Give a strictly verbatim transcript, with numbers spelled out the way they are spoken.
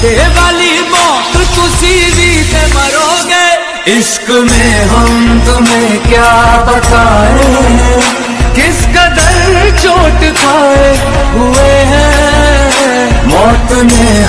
दे वाली मौत तुसी भी थे मरोगे। इश्क में हम तुम्हें क्या बताएं, किस कदर चोट खाए हुए हैं। मौत ने